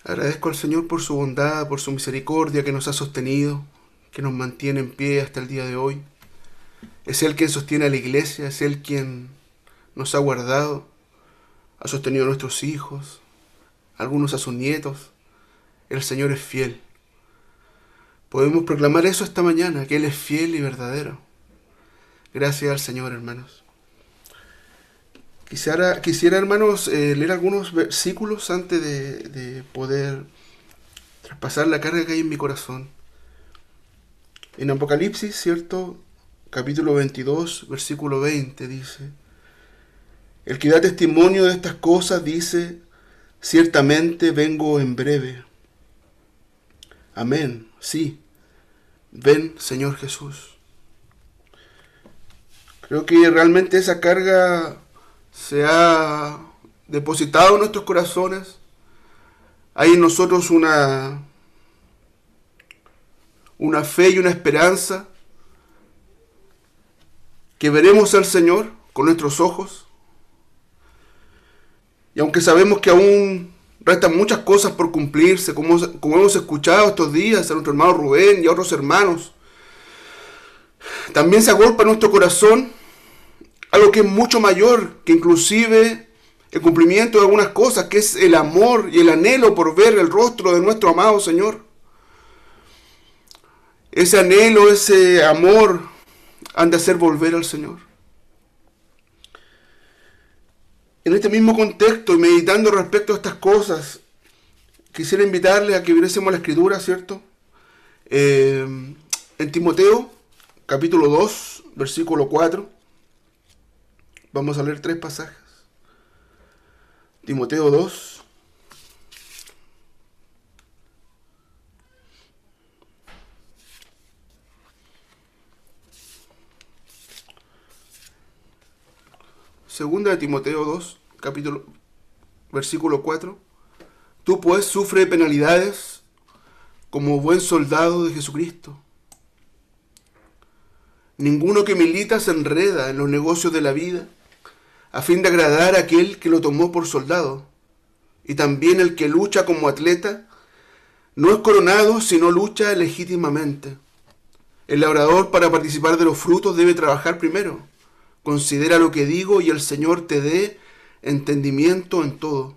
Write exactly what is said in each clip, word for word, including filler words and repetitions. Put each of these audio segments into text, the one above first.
Agradezco al Señor por su bondad, por su misericordia que nos ha sostenido, que nos mantiene en pie hasta el día de hoy. Es Él quien sostiene a la iglesia, es Él quien nos ha guardado, ha sostenido a nuestros hijos, algunos a sus nietos. El Señor es fiel. Podemos proclamar eso esta mañana, que Él es fiel y verdadero. Gracias al Señor, hermanos. Quisiera, quisiera hermanos, eh, leer algunos versículos antes de, de poder traspasar la carga que hay en mi corazón. En Apocalipsis, ¿cierto? Capítulo veintidós, versículo veinte dice: El que da testimonio de estas cosas dice: ciertamente vengo en breve. Amén. Sí. Ven, Señor Jesús. Creo que realmente esa carga se ha depositado en nuestros corazones. Hay en nosotros una, una fe y una esperanza que veremos al Señor con nuestros ojos. Y aunque sabemos que aún restan muchas cosas por cumplirse, como, como hemos escuchado estos días a nuestro hermano Rubén y a otros hermanos, también se agolpa en nuestro corazón algo que es mucho mayor que inclusive el cumplimiento de algunas cosas, que es el amor y el anhelo por ver el rostro de nuestro amado Señor. Ese anhelo, ese amor han de hacer volver al Señor. En este mismo contexto y meditando respecto a estas cosas, quisiera invitarles a que viésemos la Escritura, ¿cierto? Eh, en Timoteo, capítulo dos, versículo cuatro. Vamos a leer tres pasajes. Timoteo dos. Segunda de Timoteo dos, capítulo, versículo cuatro. Tú pues sufre penalidades como buen soldado de Jesucristo. Ninguno que milita se enreda en los negocios de la vida, a fin de agradar a aquel que lo tomó por soldado. Y también el que lucha como atleta no es coronado, sino lucha legítimamente. El labrador, para participar de los frutos, debe trabajar primero. Considera lo que digo y el Señor te dé entendimiento en todo.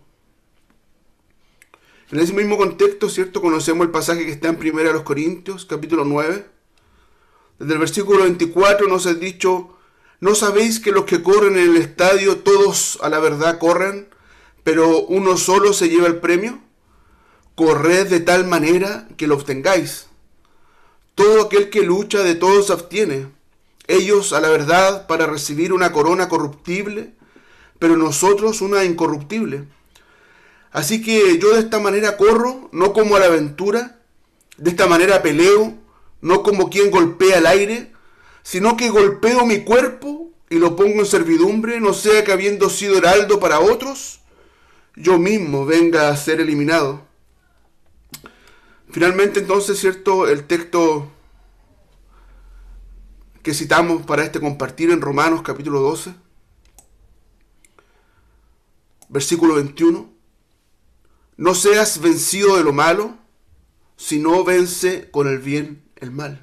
En ese mismo contexto, ¿cierto? Conocemos el pasaje que está en Primera de los Corintios, capítulo nueve. Desde el versículo veinticuatro nos ha dicho: ¿no sabéis que los que corren en el estadio todos a la verdad corren, pero uno solo se lleva el premio? Corred de tal manera que lo obtengáis. Todo aquel que lucha de todos se abstiene. Ellos a la verdad para recibir una corona corruptible, pero nosotros una incorruptible. Así que yo de esta manera corro, no como a la aventura, de esta manera peleo, no como quien golpea el aire, sino que golpeo mi cuerpo y lo pongo en servidumbre, no sea que habiendo sido heraldo para otros, yo mismo venga a ser eliminado. Finalmente, entonces, ¿cierto? El texto que citamos para este compartir en Romanos capítulo doce, versículo veintiuno. No seas vencido de lo malo, sino vence con el bien el mal.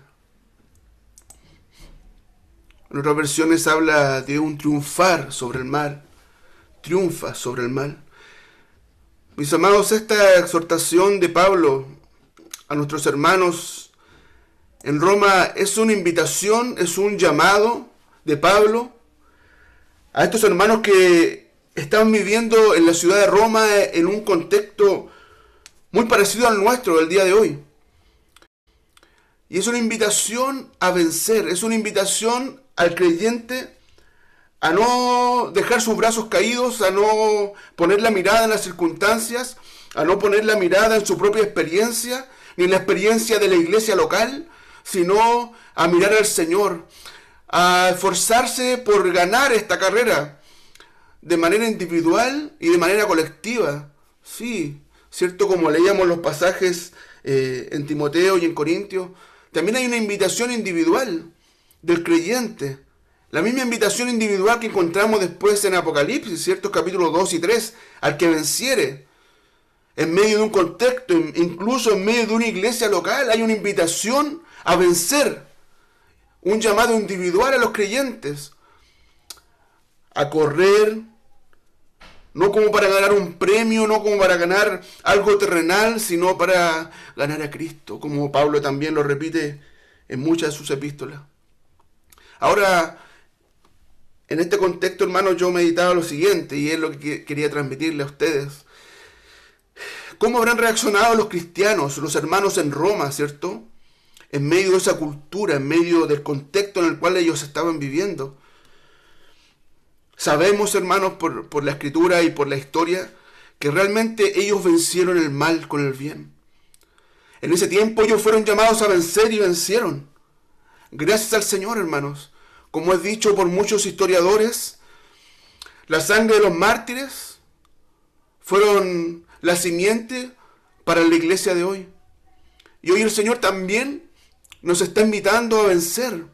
En otras versiones habla de un triunfar sobre el mal. Triunfa sobre el mal. Mis amados, esta exhortación de Pablo a nuestros hermanos en Roma es una invitación, es un llamado de Pablo a estos hermanos que están viviendo en la ciudad de Roma en un contexto muy parecido al nuestro del día de hoy. Y es una invitación a vencer, es una invitación al creyente a no dejar sus brazos caídos, a no poner la mirada en las circunstancias, a no poner la mirada en su propia experiencia, ni en la experiencia de la iglesia local, sino a mirar al Señor, a esforzarse por ganar esta carrera de manera individual y de manera colectiva. Sí, cierto, como leíamos los pasajes eh, en Timoteo y en Corintios, también hay una invitación individual del creyente. La misma invitación individual que encontramos después en Apocalipsis, ¿cierto? Capítulos dos y tres, al que venciere. en medio de un contexto, incluso en medio de una iglesia local, hay una invitación a vencer, un llamado individual a los creyentes, a correr, no como para ganar un premio, no como para ganar algo terrenal, sino para ganar a Cristo, como Pablo también lo repite en muchas de sus epístolas. Ahora, en este contexto, hermanos, yo meditaba lo siguiente, y es lo que quería transmitirle a ustedes. ¿Cómo habrán reaccionado los cristianos, los hermanos en Roma, cierto? En medio de esa cultura, en medio del contexto en el cual ellos estaban viviendo. Sabemos, hermanos, por, por la escritura y por la historia, que realmente ellos vencieron el mal con el bien. En ese tiempo ellos fueron llamados a vencer y vencieron. Gracias al Señor, hermanos. Como es dicho por muchos historiadores, la sangre de los mártires fueron la simiente para la iglesia de hoy. Y hoy el Señor también nos está invitando a vencer.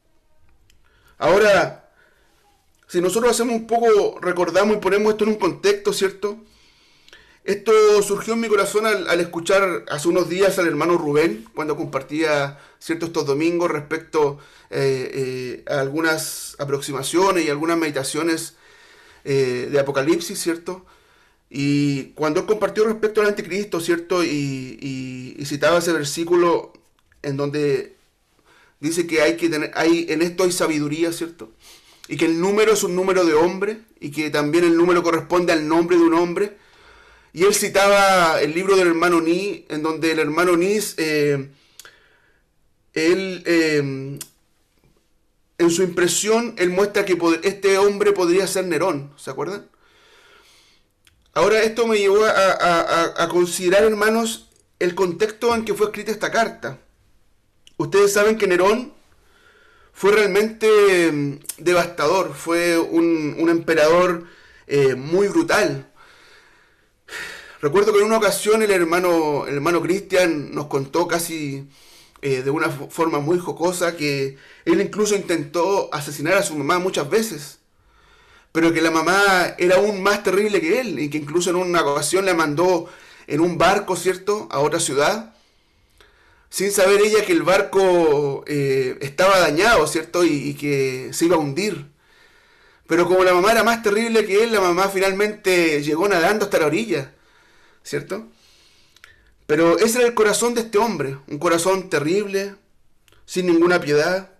Ahora, si nosotros hacemos un poco, recordamos y ponemos esto en un contexto, ¿cierto? Esto surgió en mi corazón al, al escuchar hace unos días al hermano Rubén, cuando compartía, ¿cierto?, estos domingos respecto eh, eh, a algunas aproximaciones y algunas meditaciones eh, de Apocalipsis, ¿cierto? Y cuando él compartió respecto al anticristo, ¿cierto? Y, y, y citaba ese versículo en donde dice que hay que tener, hay, en esto hay sabiduría, ¿cierto? Y que el número es un número de hombre, y que también el número corresponde al nombre de un hombre. Y él citaba el libro del hermano Nis, en donde el hermano Nis, eh, él, eh, en su impresión, él muestra que este hombre podría ser Nerón, ¿se acuerdan? Ahora esto me llevó a, a, a, a considerar, hermanos, el contexto en que fue escrita esta carta. Ustedes saben que Nerón fue realmente eh, devastador, fue un, un emperador eh, muy brutal. Recuerdo que en una ocasión el hermano, el hermano Cristian nos contó casi eh, de una forma muy jocosa que él incluso intentó asesinar a su mamá muchas veces, pero que la mamá era aún más terrible que él, y que incluso en una ocasión la mandó en un barco, ¿cierto?, a otra ciudad, sin saber ella que el barco eh, estaba dañado, ¿cierto?, y, y que se iba a hundir. Pero como la mamá era más terrible que él, la mamá finalmente llegó nadando hasta la orilla, ¿cierto? Pero ese era el corazón de este hombre, un corazón terrible, sin ninguna piedad.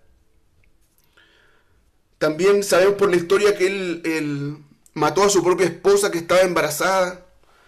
También sabemos por la historia que él, él mató a su propia esposa que estaba embarazada.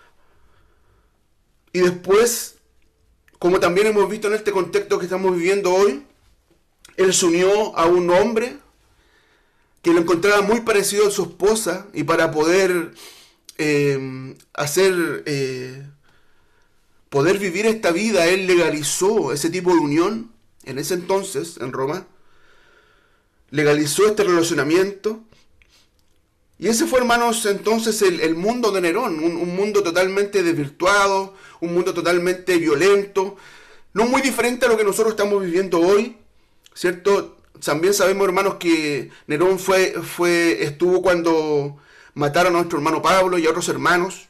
Y después, como también hemos visto en este contexto que estamos viviendo hoy, él se unió a un hombre que lo encontraba muy parecido a su esposa, y para poder eh, hacer, eh, poder vivir esta vida, él legalizó ese tipo de unión en ese entonces, en Roma. Legalizó este relacionamiento. Y ese fue, hermanos, entonces el, el mundo de Nerón, un, un mundo totalmente desvirtuado, un mundo totalmente violento, no muy diferente a lo que nosotros estamos viviendo hoy, ¿cierto? También sabemos, hermanos, que Nerón fue, fue, estuvo cuando mataron a nuestro hermano Pablo y a otros hermanos.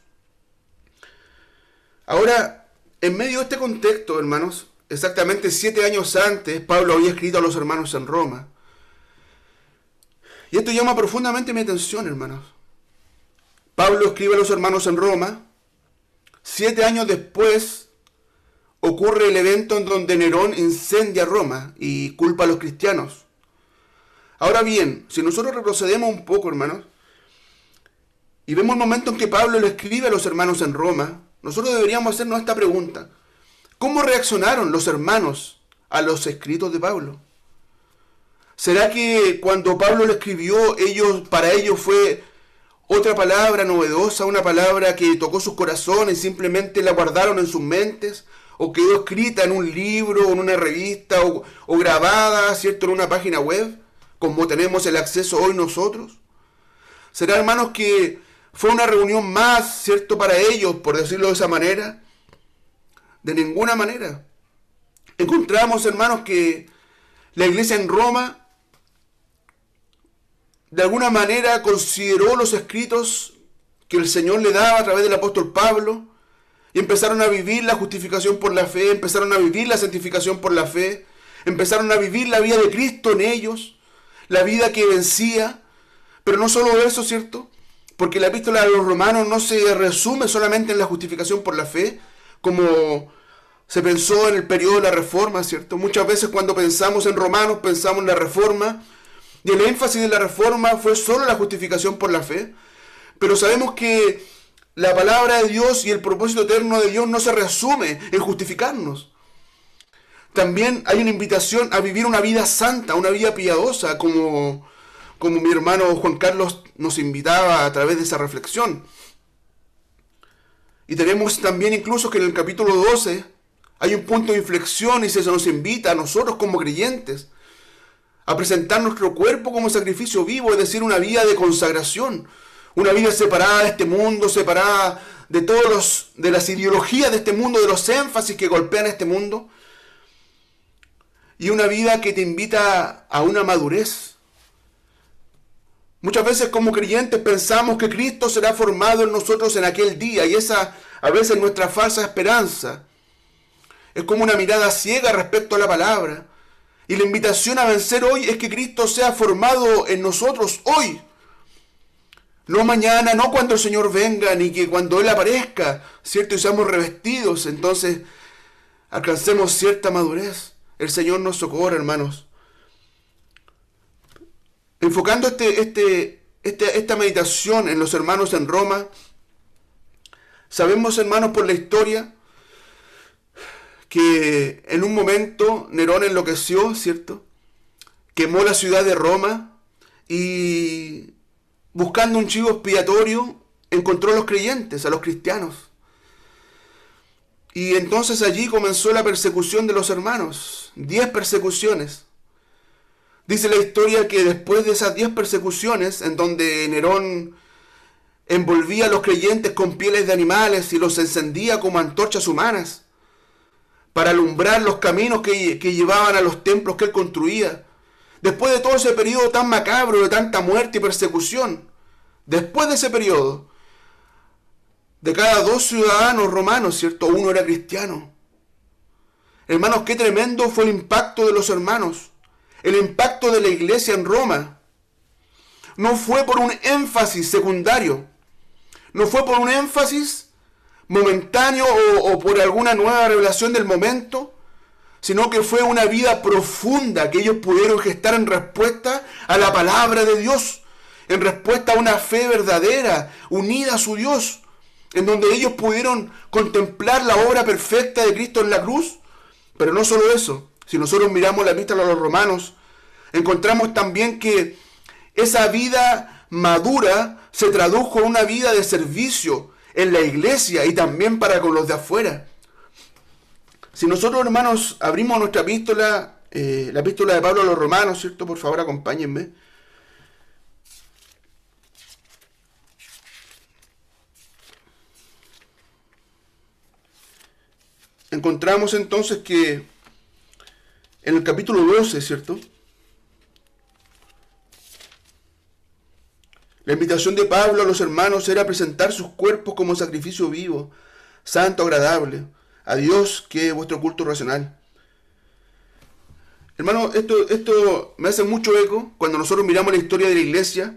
Ahora, en medio de este contexto, hermanos, exactamente siete años antes, Pablo había escrito a los hermanos en Roma. Y esto llama profundamente mi atención, hermanos. Pablo escribe a los hermanos en Roma. Siete años después ocurre el evento en donde Nerón incendia Roma y culpa a los cristianos. Ahora bien, si nosotros retrocedemos un poco, hermanos, y vemos el momento en que Pablo le escribe a los hermanos en Roma, nosotros deberíamos hacernos esta pregunta: ¿cómo reaccionaron los hermanos a los escritos de Pablo? ¿Será que cuando Pablo lo escribió, ellos, para ellos fue otra palabra novedosa, una palabra que tocó sus corazones y simplemente la guardaron en sus mentes? ¿O quedó escrita en un libro, o en una revista, o, o grabada, ¿cierto?, en una página web, como tenemos el acceso hoy nosotros? ¿Será, hermanos, que fue una reunión más, ¿cierto?, para ellos, por decirlo de esa manera? De ninguna manera. Encontramos, hermanos, que la iglesia en Roma de alguna manera consideró los escritos que el Señor le daba a través del apóstol Pablo Y empezaron a vivir la justificación por la fe, empezaron a vivir la santificación por la fe, empezaron a vivir la vida de Cristo en ellos, la vida que vencía. Pero no solo eso, ¿cierto? Porque la epístola de los Romanos no se resume solamente en la justificación por la fe, como se pensó en el periodo de la Reforma, ¿cierto? Muchas veces cuando pensamos en Romanos, pensamos en la Reforma, y el énfasis de la Reforma fue solo la justificación por la fe. Pero sabemos que la palabra de Dios y el propósito eterno de Dios no se resume en justificarnos. También hay una invitación a vivir una vida santa, una vida piadosa, como, como mi hermano Juan Carlos nos invitaba a través de esa reflexión. Y tenemos también incluso que en el capítulo doce hay un punto de inflexión y se nos invita a nosotros como creyentes a presentar nuestro cuerpo como sacrificio vivo, es decir, una vida de consagración, una vida separada de este mundo, separada de todos los, de las ideologías de este mundo, de los énfasis que golpean este mundo, y una vida que te invita a una madurez. Muchas veces como creyentes pensamos que Cristo será formado en nosotros en aquel día, y esa a veces nuestra falsa esperanza es como una mirada ciega respecto a la palabra. Y la invitación a vencer hoy es que Cristo sea formado en nosotros hoy. No mañana, no cuando el Señor venga, ni que cuando Él aparezca, ¿cierto? Y seamos revestidos, entonces alcancemos cierta madurez. El Señor nos socorra, hermanos. Enfocando este, este, este, esta meditación en los hermanos en Roma, sabemos, hermanos, por la historia, que en un momento Nerón enloqueció, ¿cierto? Quemó la ciudad de Roma y, buscando un chivo expiatorio, encontró a los creyentes, a los cristianos. Y entonces allí comenzó la persecución de los hermanos. Diez persecuciones. Dice la historia que después de esas diez persecuciones, en donde Nerón envolvía a los creyentes con pieles de animales y los encendía como antorchas humanas, para alumbrar los caminos que, que llevaban a los templos que él construía. Después de todo ese periodo tan macabro, de tanta muerte y persecución, después de ese periodo, de cada dos ciudadanos romanos, ¿cierto?, uno era cristiano. Hermanos, qué tremendo fue el impacto de los hermanos, el impacto de la iglesia en Roma. No fue por un énfasis secundario, no fue por un énfasis momentáneo o, o por alguna nueva revelación del momento, sino que fue una vida profunda que ellos pudieron gestar en respuesta a la palabra de Dios, en respuesta a una fe verdadera, unida a su Dios, en donde ellos pudieron contemplar la obra perfecta de Cristo en la cruz. Pero no solo eso, si nosotros miramos la epístola a los Romanos, encontramos también que esa vida madura se tradujo en una vida de servicio en la iglesia y también para con los de afuera. Si nosotros, hermanos, abrimos nuestra epístola, eh, la epístola de Pablo a los Romanos, ¿cierto? Por favor, acompáñenme. Encontramos entonces que en el capítulo doce, ¿cierto?, la invitación de Pablo a los hermanos era presentar sus cuerpos como sacrificio vivo, santo, agradable a Dios, que es vuestro culto racional. Hermano, esto, esto me hace mucho eco cuando nosotros miramos la historia de la iglesia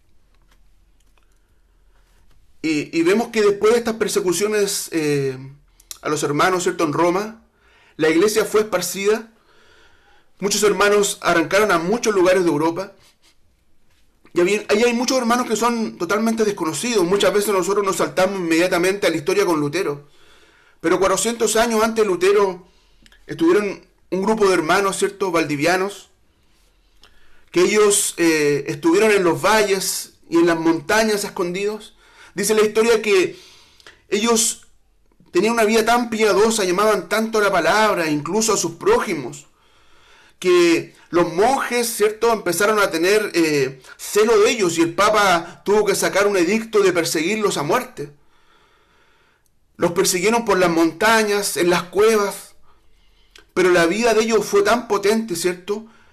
y, y vemos que después de estas persecuciones eh, a los hermanos, ¿cierto?, en Roma, la iglesia fue esparcida. Muchos hermanos arrancaron a muchos lugares de Europa. Y ahí hay muchos hermanos que son totalmente desconocidos. Muchas veces nosotros nos saltamos inmediatamente a la historia con Lutero. Pero cuatrocientos años antes de Lutero estuvieron un grupo de hermanos, ¿cierto?, valdivianos, que ellos eh, estuvieron en los valles y en las montañas escondidos. Dice la historia que ellos tenían una vida tan piadosa, llamaban tanto a la palabra, incluso a sus prójimos, que los monjes, ¿cierto?, empezaron a tener eh, celo de ellos y el Papa tuvo que sacar un edicto de perseguirlos a muerte. Los persiguieron por las montañas, en las cuevas, pero la vida de ellos fue tan potente, ¿cierto?,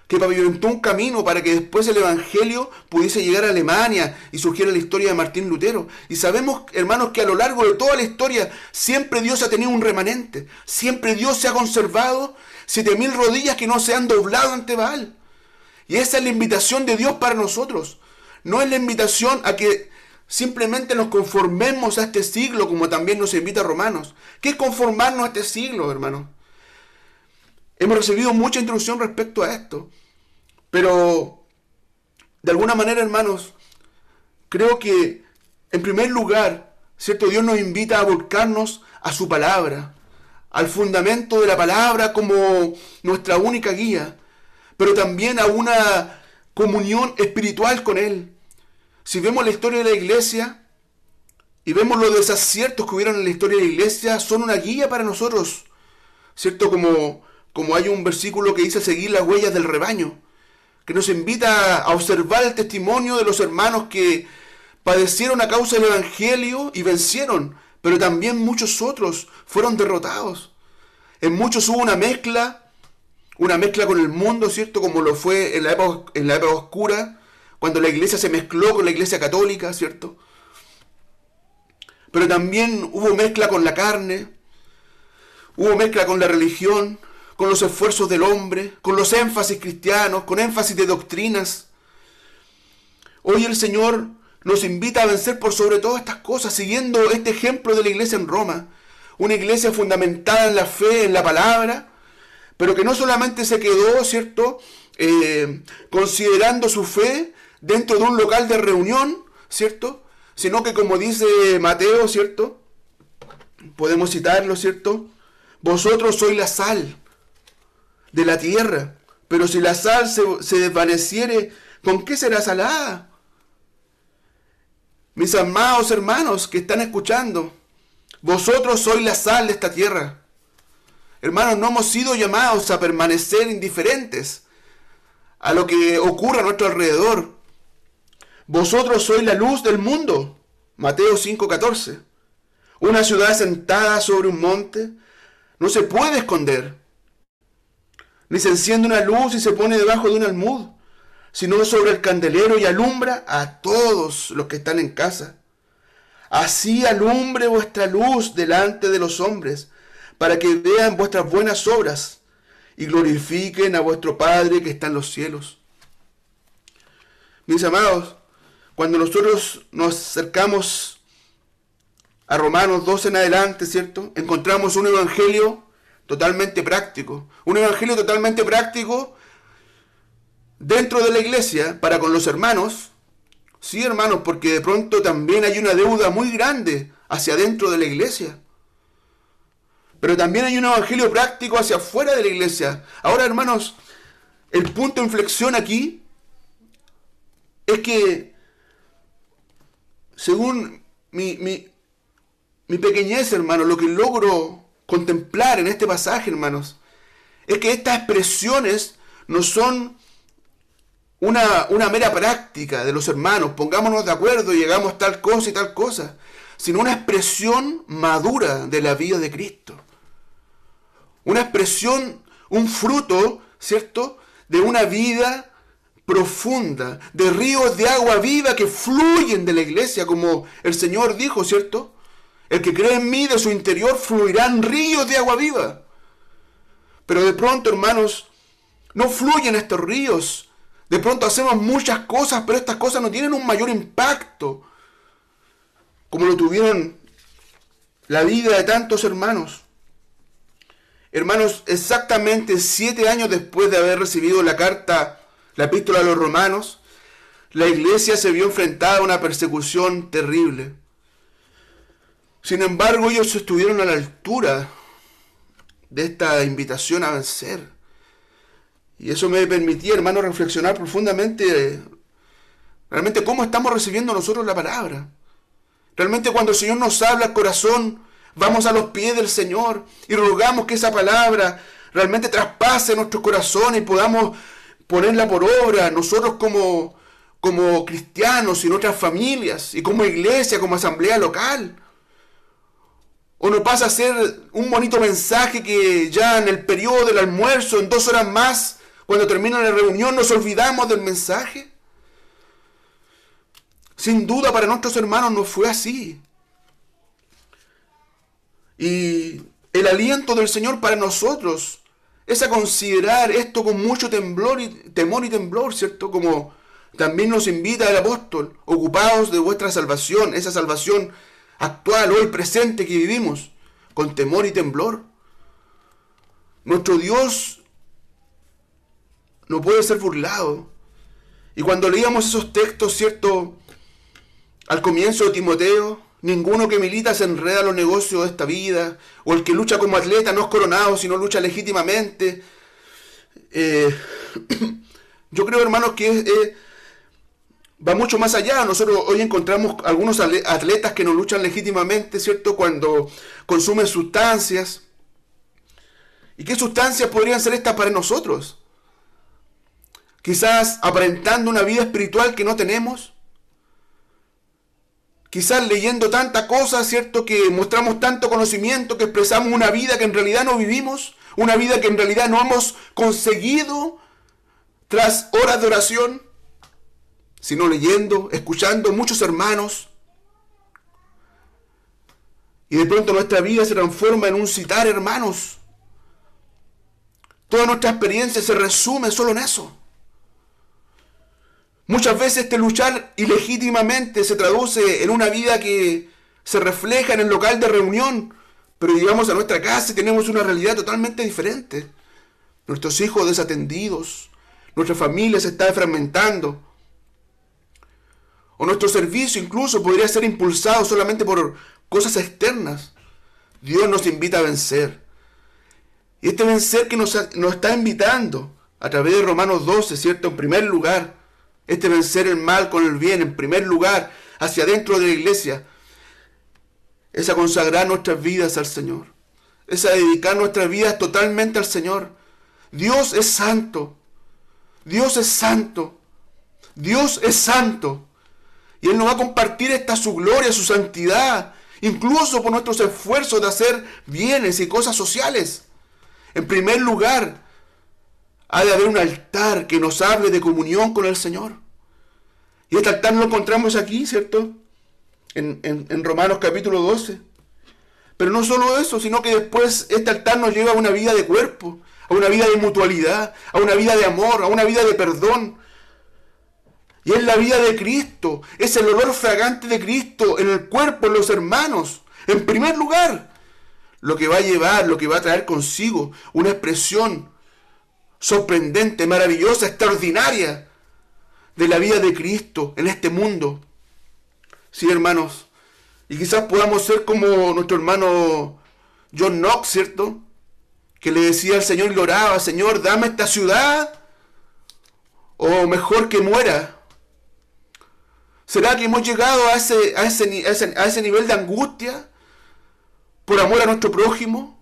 que pavimentó un camino para que después el Evangelio pudiese llegar a Alemania y surgiera la historia de Martín Lutero. Y sabemos, hermanos, que a lo largo de toda la historia siempre Dios ha tenido un remanente. Siempre Dios se ha conservado siete mil rodillas que no se han doblado ante Baal. Y esa es la invitación de Dios para nosotros. No es la invitación a que simplemente nos conformemos a este siglo, como también nos invita Romanos. ¿Qué es conformarnos a este siglo, hermanos? Hemos recibido mucha instrucción respecto a esto, pero de alguna manera, hermanos, creo que en primer lugar, ¿cierto? Dios nos invita a volcarnos a su palabra, al fundamento de la palabra como nuestra única guía, pero también a una comunión espiritual con Él. Si vemos la historia de la iglesia y vemos los desaciertos que hubieron en la historia de la iglesia, son una guía para nosotros, ¿cierto? Como, como hay un versículo que dice seguir las huellas del rebaño, que nos invita a observar el testimonio de los hermanos que padecieron a causa del Evangelio y vencieron, pero también muchos otros fueron derrotados. En muchos hubo una mezcla, una mezcla con el mundo, ¿cierto? Como lo fue en la época, en la época oscura, cuando la iglesia se mezcló con la iglesia católica, ¿cierto? Pero también hubo mezcla con la carne, hubo mezcla con la religión, con los esfuerzos del hombre, con los énfasis cristianos, con énfasis de doctrinas. Hoy el Señor nos invita a vencer por sobre todas estas cosas, siguiendo este ejemplo de la iglesia en Roma. Una iglesia fundamentada en la fe, en la palabra, pero que no solamente se quedó, ¿cierto?, eh, considerando su fe dentro de un local de reunión, ¿cierto?, sino que como dice Mateo, ¿cierto?, podemos citarlo, ¿cierto?, vosotros sois la sal de la tierra, pero si la sal se, se desvaneciere, ¿con qué será salada? Mis amados hermanos que están escuchando, vosotros sois la sal de esta tierra. Hermanos, no hemos sido llamados a permanecer indiferentes a lo que ocurre a nuestro alrededor. Vosotros sois la luz del mundo. Mateo cinco catorce. Una ciudad sentada sobre un monte no se puede esconder, ni se enciende una luz y se pone debajo de un almud, sino sobre el candelero y alumbra a todos los que están en casa. Así alumbre vuestra luz delante de los hombres, para que vean vuestras buenas obras y glorifiquen a vuestro Padre que está en los cielos. Mis amados, cuando nosotros nos acercamos a Romanos doce en adelante, ¿cierto?, encontramos un evangelio totalmente práctico. Un evangelio totalmente práctico dentro de la iglesia para con los hermanos. Sí, hermanos, porque de pronto también hay una deuda muy grande hacia adentro de la iglesia. Pero también hay un evangelio práctico hacia afuera de la iglesia. Ahora, hermanos, el punto de inflexión aquí es que, según mi, mi, mi pequeñez, hermanos, lo que logro contemplar en este pasaje, hermanos, es que estas expresiones no son una, una mera práctica de los hermanos, pongámonos de acuerdo y llegamos tal cosa y tal cosa, sino una expresión madura de la vida de Cristo. Una expresión, un fruto, ¿cierto?, de una vida profunda, de ríos de agua viva que fluyen de la iglesia, como el Señor dijo, ¿cierto? El que cree en mí, de su interior fluirán ríos de agua viva. Pero de pronto, hermanos, no fluyen estos ríos. De pronto hacemos muchas cosas, pero estas cosas no tienen un mayor impacto como lo tuvieron la vida de tantos hermanos. Hermanos, exactamente siete años después de haber recibido la carta, la epístola a los romanos, la iglesia se vio enfrentada a una persecución terrible. Sin embargo, ellos estuvieron a la altura de esta invitación a vencer. Y eso me permitía, hermano, reflexionar profundamente, realmente cómo estamos recibiendo nosotros la palabra. Realmente cuando el Señor nos habla al corazón, vamos a los pies del Señor y rogamos que esa palabra realmente traspase nuestros corazones y podamos ponerla por obra, nosotros como, como cristianos y nuestras familias, y como iglesia, como asamblea local. O no pasa a ser un bonito mensaje que ya en el periodo del almuerzo, en dos horas más, Cuando termina la reunión nos olvidamos del mensaje. Sin duda para nuestros hermanos no fue así. Y el aliento del Señor para nosotros es a considerar esto con mucho temblor y, temor y temblor, ¿cierto? Como también nos invita el apóstol, ocupados de vuestra salvación, esa salvación actual, hoy presente que vivimos, con temor y temblor. Nuestro Dios no puede ser burlado. Y cuando leíamos esos textos, ¿cierto? Al comienzo de Timoteo, ninguno que milita se enreda en los negocios de esta vida, o el que lucha como atleta no es coronado, sino lucha legítimamente. Eh, yo creo, hermanos, que eh, va mucho más allá. Nosotros hoy encontramos algunos atletas que no luchan legítimamente, ¿cierto? Cuando consumen sustancias. ¿Y qué sustancias podrían ser estas para nosotros? Quizás aparentando una vida espiritual que no tenemos. Quizás leyendo tanta cosa, ¿cierto? Que mostramos tanto conocimiento, que expresamos una vida que en realidad no vivimos, una vida que en realidad no hemos conseguido tras horas de oración, sino leyendo, escuchando muchos hermanos. Y de pronto nuestra vida se transforma en un citar hermanos. Toda nuestra experiencia se resume solo en eso. Muchas veces este luchar ilegítimamente se traduce en una vida que se refleja en el local de reunión, pero llegamos a nuestra casa y tenemos una realidad totalmente diferente. Nuestros hijos desatendidos, nuestra familia se está fragmentando, o nuestro servicio incluso podría ser impulsado solamente por cosas externas. Dios nos invita a vencer. Y este vencer que nos, nos está invitando a través de Romanos doce, ¿cierto? En primer lugar, este vencer el mal con el bien, en primer lugar, hacia adentro de la iglesia, es a consagrar nuestras vidas al Señor. Es a dedicar nuestras vidas totalmente al Señor. Dios es santo. Dios es santo. Dios es santo. Y Él nos va a compartir esta su gloria, su santidad, incluso por nuestros esfuerzos de hacer bienes y cosas sociales. En primer lugar, ha de haber un altar que nos hable de comunión con el Señor. Y este altar lo encontramos aquí, ¿cierto? En, en, en Romanos capítulo doce. Pero no solo eso, sino que después este altar nos lleva a una vida de cuerpo, a una vida de mutualidad, a una vida de amor, a una vida de perdón. Y es la vida de Cristo, es el olor fragante de Cristo en el cuerpo, en los hermanos. En primer lugar, lo que va a llevar, lo que va a traer consigo una expresión sorprendente, maravillosa, extraordinaria de la vida de Cristo en este mundo. Sí, hermanos, y quizás podamos ser como nuestro hermano John Knox, ¿cierto? Que le decía al Señor y le oraba: Señor, dame esta ciudad, o mejor que muera. ¿Será que hemos llegado a ese, a ese, a ese, a ese nivel de angustia por amor a nuestro prójimo?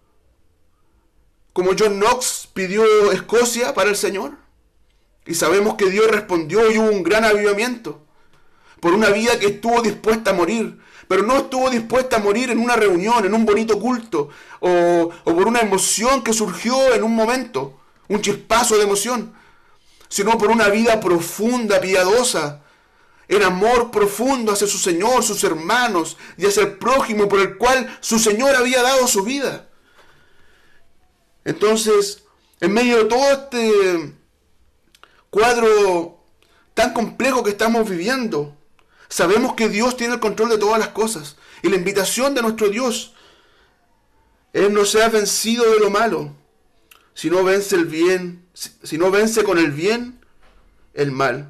Como John Knox pidió Escocia para el Señor. Y sabemos que Dios respondió y hubo un gran avivamiento por una vida que estuvo dispuesta a morir. Pero no estuvo dispuesta a morir en una reunión, en un bonito culto, o, o por una emoción que surgió en un momento, un chispazo de emoción, sino por una vida profunda, piadosa, en amor profundo hacia su Señor, sus hermanos y hacia el prójimo por el cual su Señor había dado su vida. Entonces, en medio de todo este cuadro tan complejo que estamos viviendo, sabemos que Dios tiene el control de todas las cosas. Y la invitación de nuestro Dios es: no seas vencido de lo malo, sino vence el bien, sino vence con el bien el mal.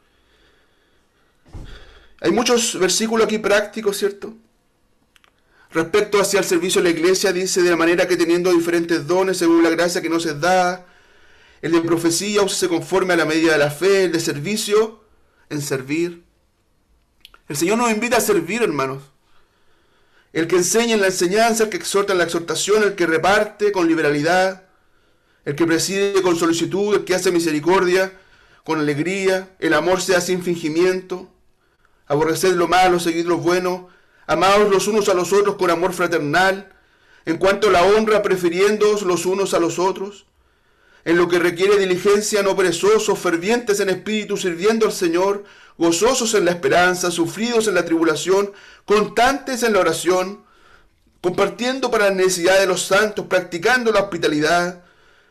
Hay muchos versículos aquí prácticos, ¿cierto? Respecto hacia el servicio de la iglesia, dice: de la manera que teniendo diferentes dones según la gracia que nos es dada, el de profecía, úsese conforme a la medida de la fe, el de servicio, en servir. El Señor nos invita a servir, hermanos. El que enseña en la enseñanza, el que exhorta en la exhortación, el que reparte con liberalidad, el que preside con solicitud, el que hace misericordia con alegría, el amor sea sin fingimiento, aborreced lo malo, seguid lo bueno, amaos los unos a los otros con amor fraternal, en cuanto a la honra, prefiriéndoos los unos a los otros. En lo que requiere diligencia, no perezosos, fervientes en espíritu, sirviendo al Señor, gozosos en la esperanza, sufridos en la tribulación, constantes en la oración, compartiendo para la necesidad de los santos, practicando la hospitalidad.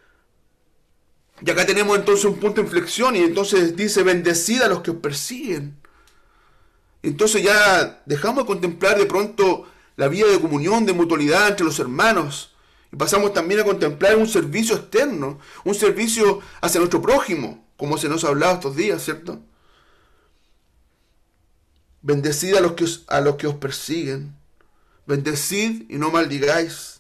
Y acá tenemos entonces un punto de inflexión, y entonces dice, bendecid a los que os persiguen. Entonces ya dejamos de contemplar de pronto la vida de comunión, de mutualidad entre los hermanos, y pasamos también a contemplar un servicio externo, un servicio hacia nuestro prójimo, como se nos ha hablado estos días, ¿cierto? Bendecid a los que os, a los que os persiguen, bendecid y no maldigáis,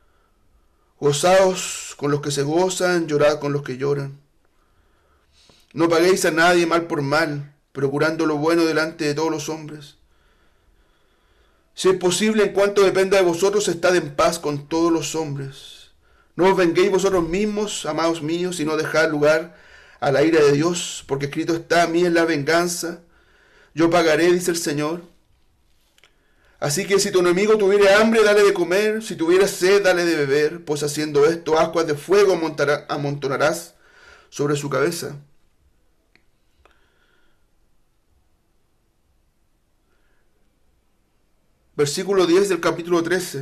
gozaos con los que se gozan, llorad con los que lloran. No paguéis a nadie mal por mal, procurando lo bueno delante de todos los hombres. Si es posible, en cuanto dependa de vosotros, estad en paz con todos los hombres. No os venguéis vosotros mismos, amados míos, sino dejad lugar a la ira de Dios, porque escrito está, a mí es la venganza, yo pagaré, dice el Señor. Así que si tu enemigo tuviere hambre, dale de comer, si tuviere sed, dale de beber, pues haciendo esto, aguas de fuego amontonarás sobre su cabeza. Versículo diez del capítulo trece.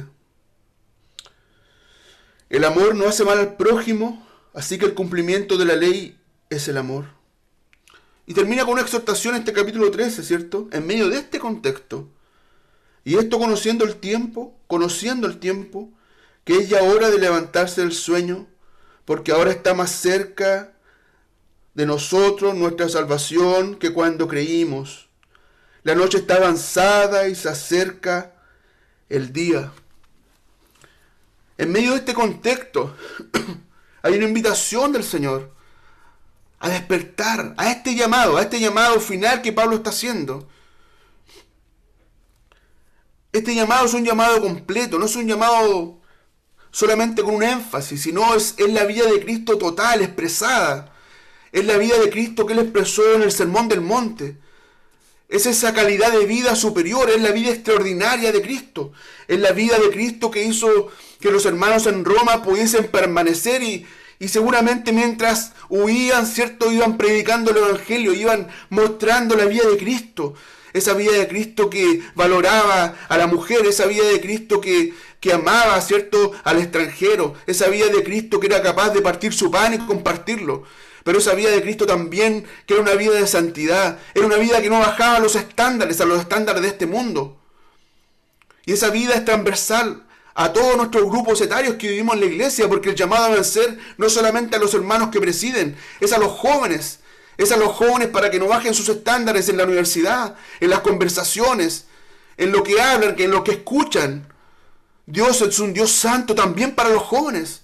El amor no hace mal al prójimo, así que el cumplimiento de la ley es el amor. Y termina con una exhortación este capítulo trece, ¿cierto? En medio de este contexto. Y esto conociendo el tiempo, conociendo el tiempo, que es ya hora de levantarse del sueño, porque ahora está más cerca de nosotros nuestra salvación que cuando creímos. La noche está avanzada y se acerca el día. En medio de este contexto hay una invitación del Señor a despertar, a este llamado, a este llamado final que Pablo está haciendo. Este llamado es un llamado completo, no es un llamado solamente con un énfasis, sino es, es la vida de Cristo total, expresada. Es la vida de Cristo que Él expresó en el Sermón del Monte. Es esa calidad de vida superior, es la vida extraordinaria de Cristo. Es la vida de Cristo que hizo que los hermanos en Roma pudiesen permanecer y, y seguramente mientras huían, ¿cierto? Iban predicando el Evangelio, iban mostrando la vida de Cristo. Esa vida de Cristo que valoraba a la mujer, esa vida de Cristo que, que amaba, ¿cierto?, al extranjero. Esa vida de Cristo que era capaz de partir su pan y compartirlo. Pero esa vida de Cristo también, que era una vida de santidad, era una vida que no bajaba a los estándares, a los estándares de este mundo. Y esa vida es transversal a todos nuestros grupos etarios que vivimos en la iglesia, porque el llamado a vencer no solamente a los hermanos que presiden, es a los jóvenes, es a los jóvenes para que no bajen sus estándares en la universidad, en las conversaciones, en lo que hablan, en lo que escuchan. Dios es un Dios santo también para los jóvenes.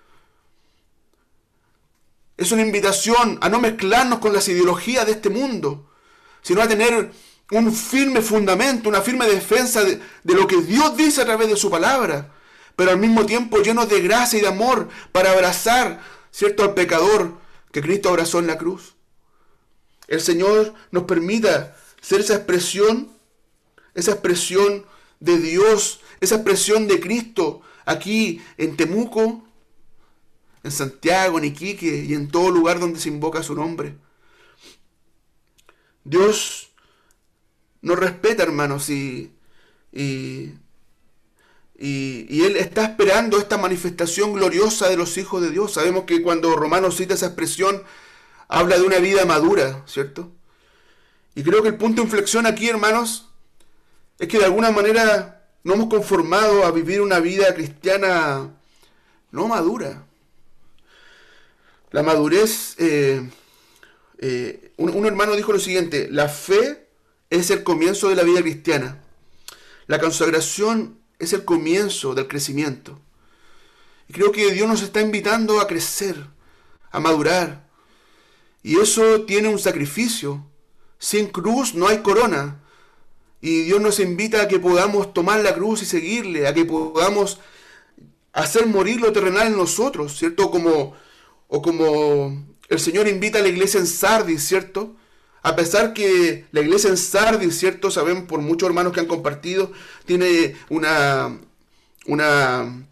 Es una invitación a no mezclarnos con las ideologías de este mundo, sino a tener un firme fundamento, una firme defensa de, de lo que Dios dice a través de su palabra, pero al mismo tiempo llenos de gracia y de amor para abrazar, ¿cierto?, al pecador que Cristo abrazó en la cruz. El Señor nos permita ser esa expresión, esa expresión de Dios, esa expresión de Cristo aquí en Temuco, en Santiago, en Iquique y en todo lugar donde se invoca su nombre. Dios nos respeta, hermanos, y, y, y, y Él está esperando esta manifestación gloriosa de los hijos de Dios. Sabemos que cuando Romanos cita esa expresión, habla de una vida madura, ¿cierto? Y creo que el punto de inflexión aquí, hermanos, es que de alguna manera no hemos conformado a vivir una vida cristiana no madura. La madurez, eh, eh, un, un hermano dijo lo siguiente: la fe es el comienzo de la vida cristiana. La consagración es el comienzo del crecimiento. Y creo que Dios nos está invitando a crecer, a madurar. Y eso tiene un sacrificio. Sin cruz no hay corona. Y Dios nos invita a que podamos tomar la cruz y seguirle, a que podamos hacer morir lo terrenal en nosotros, ¿cierto? Como... O como el Señor invita a la iglesia en Sardis, ¿cierto? A pesar que la iglesia en Sardis, ¿cierto? Saben por muchos hermanos que han compartido, tiene una, una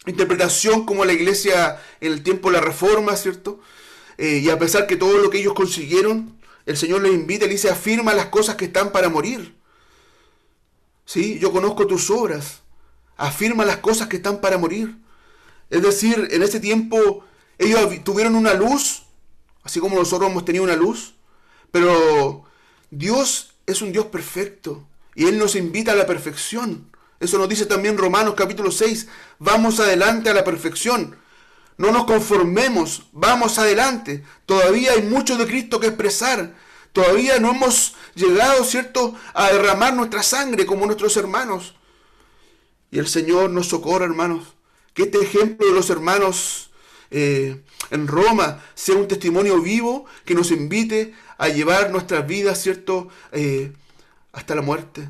interpretación como la iglesia en el tiempo de la Reforma, ¿cierto? Eh, y a pesar que todo lo que ellos consiguieron, el Señor les invita y les dice, afirma las cosas que están para morir. ¿Sí? Yo conozco tus obras. Afirma las cosas que están para morir. Es decir, en ese tiempo ellos tuvieron una luz, así como nosotros hemos tenido una luz, pero Dios es un Dios perfecto y Él nos invita a la perfección. Eso nos dice también Romanos capítulo seis. Vamos adelante a la perfección. No nos conformemos, vamos adelante. Todavía hay mucho de Cristo que expresar. Todavía no hemos llegado, ¿cierto?, a derramar nuestra sangre como nuestros hermanos. Y el Señor nos socorra, hermanos. Que este ejemplo de los hermanos eh, en Roma sea un testimonio vivo que nos invite a llevar nuestras vidas, ¿cierto?, eh, hasta la muerte.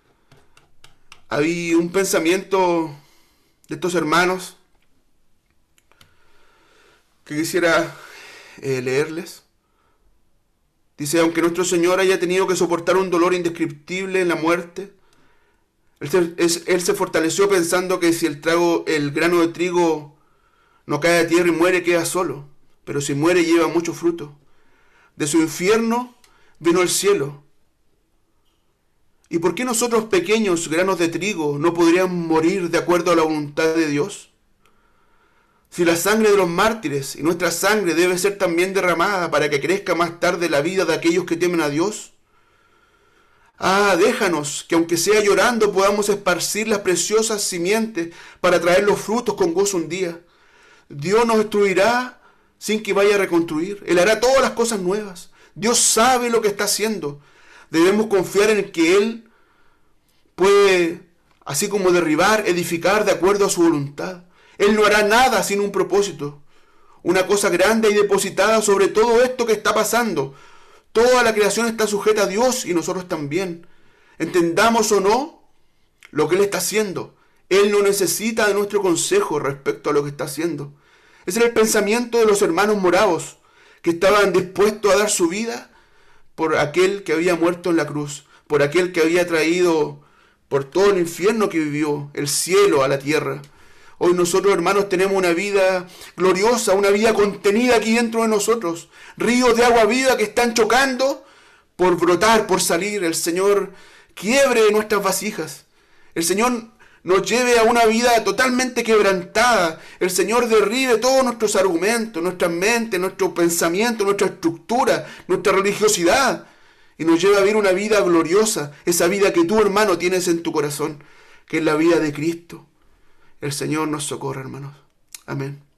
Había un pensamiento de estos hermanos que quisiera eh, leerles. Dice, aunque nuestro Señor haya tenido que soportar un dolor indescriptible en la muerte, Él se, es, él se fortaleció pensando que si el, trago, el grano de trigo no cae a tierra y muere, queda solo, pero si muere lleva mucho fruto. De su infierno vino el cielo. ¿Y por qué nosotros pequeños granos de trigo no podríamos morir de acuerdo a la voluntad de Dios? Si la sangre de los mártires y nuestra sangre debe ser también derramada para que crezca más tarde la vida de aquellos que temen a Dios. Ah, déjanos que aunque sea llorando podamos esparcir las preciosas simientes para traer los frutos con gozo un día. Dios nos destruirá sin que vaya a reconstruir. Él hará todas las cosas nuevas. Dios sabe lo que está haciendo. Debemos confiar en que Él puede, así como derribar, edificar de acuerdo a su voluntad. Él no hará nada sin un propósito. Una cosa grande y depositada sobre todo esto que está pasando. Toda la creación está sujeta a Dios y nosotros también. Entendamos o no lo que Él está haciendo. Él no necesita de nuestro consejo respecto a lo que está haciendo. Ese era el pensamiento de los hermanos moravos, que estaban dispuestos a dar su vida por aquel que había muerto en la cruz, por aquel que había traído por todo el infierno que vivió, el cielo a la tierra. Hoy nosotros, hermanos, tenemos una vida gloriosa, una vida contenida aquí dentro de nosotros. Ríos de agua viva que están chocando por brotar, por salir. El Señor quiebre nuestras vasijas. El Señor nos lleve a una vida totalmente quebrantada. El Señor derribe todos nuestros argumentos, nuestras mentes, nuestros pensamientos, nuestra estructura, nuestra religiosidad. Y nos lleve a vivir una vida gloriosa. Esa vida que tú, hermano, tienes en tu corazón, que es la vida de Cristo. El Señor nos socorra, hermanos. Amén.